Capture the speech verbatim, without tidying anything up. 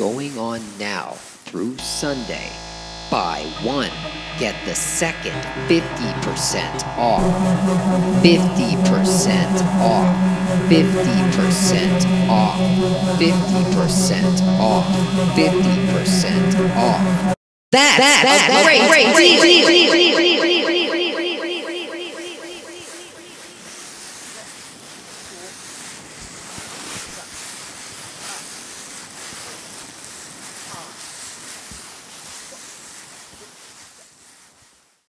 going on now through Sunday. Buy one, get the second fifty percent off. fifty percent off. fifty percent off. fifty percent off. fifty percent off. That's, That's a great, great, great, great, great, great.